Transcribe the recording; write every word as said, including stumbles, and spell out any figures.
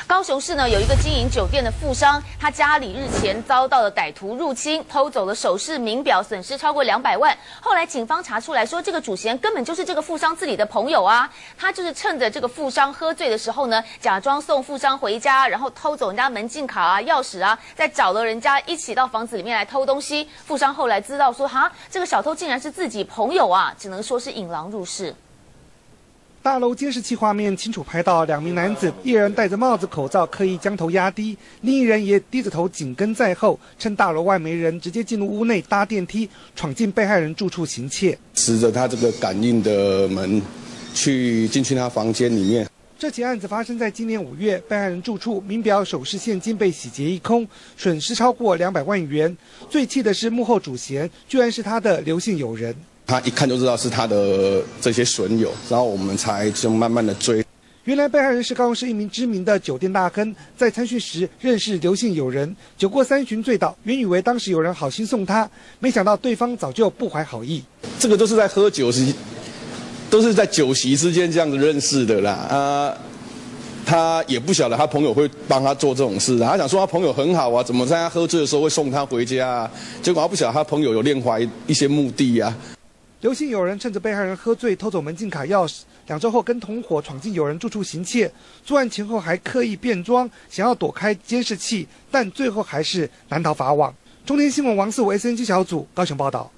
高雄市呢有一个经营酒店的富商，他家里日前遭到了歹徒入侵，偷走了首饰、名表，损失超过两百万。后来警方查出来说，这个主嫌根本就是这个富商自己的朋友啊，他就是趁着这个富商喝醉的时候呢，假装送富商回家，然后偷走人家门禁卡啊、钥匙啊，再找了人家一起到房子里面来偷东西。富商后来知道说，哈，这个小偷竟然是自己朋友啊，只能说是引狼入室。 大楼监视器画面清楚拍到两名男子，一人戴着帽子、口罩，刻意将头压低，另一人也低着头紧跟在后，趁大楼外没人，直接进入屋内搭电梯，闯进被害人住处行窃， 持着他这个感应的门去进去他房间里面。 这起案子发生在今年五月，被害人住处名表、首饰、现金被洗劫一空，损失超过两百万元。最气的是幕后主嫌居然是他的刘姓友人。 他一看就知道是他的这些损友，然后我们才就慢慢的追。 原来被害人是高雄市一名知名的酒店大亨，在参训时认识刘姓友人，酒过三巡醉倒，原以为当时有人好心送他，没想到对方早就不怀好意。 这个都是在喝酒时，都是在酒席之间这样子认识的啦。啊，他也不晓得他朋友会帮他做这种事啊，他想说他朋友很好啊，怎么在他喝醉的时候会送他回家啊？结果他不晓得他朋友有另怀一些目的啊。 刘姓友人趁着被害人喝醉偷走门禁卡钥匙，两周后跟同伙闯进友人住处行窃。作案前后还刻意变装，想要躲开监视器，但最后还是难逃法网。中天新闻王四维 S N G 小组高雄报道。